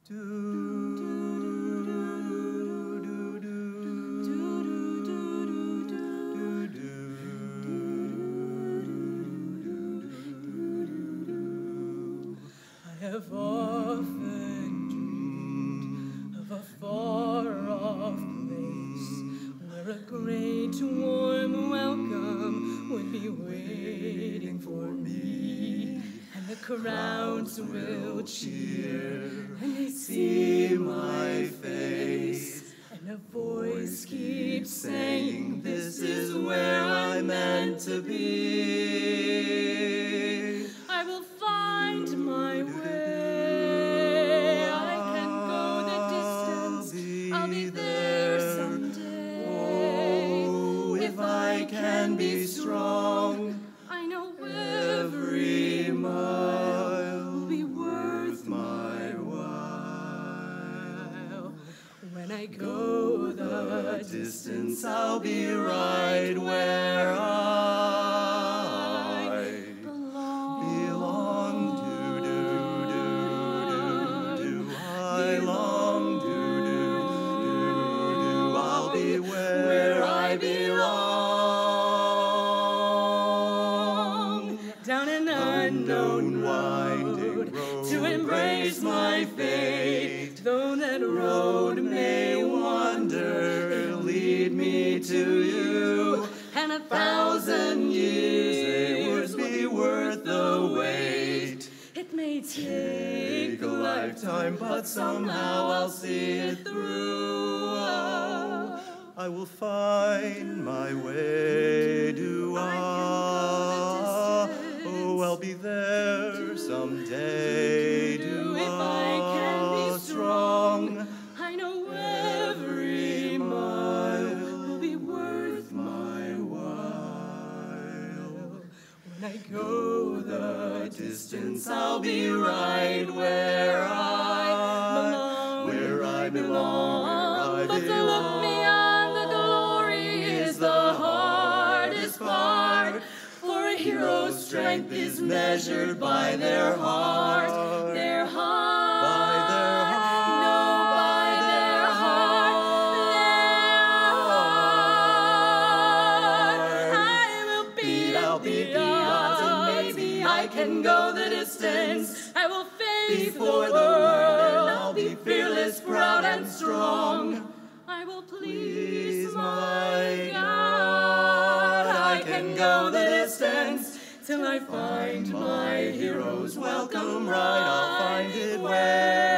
I have often dreamed of a far-off place where a great warm welcome would be waiting for me, and the crowds will cheer when they see my face, and a voice keeps saying, "This is where I'm meant to be." I will find my way. I can go the distance. I'll be there someday. Oh, if I can be strong, I know every mile will be worth my while. When I go the Distance, I'll be right where I belong. I long I'll be where I belong. Down an unknown winding road to embrace my fate, though that road may wander, lead me to you, and 1,000 years it would be worth the wait. It may take A lifetime, but somehow I'll see it through. I will find my way. Oh, I'll be there someday. If I can be strong, I know every mile will be worth my while. When I go the distance, I'll be right where I belong. But to look beyond the glory is the hardest part, for a hero's strength is measured by their heart. Their heart. by their heart. No, by their heart. I'll beat the odds, and maybe I can go the distance. I will face Before the the world, world, I'll be fearless, proud, and strong. I will please my God. I can go the distance till I find my hero's welcome right. I'll find it where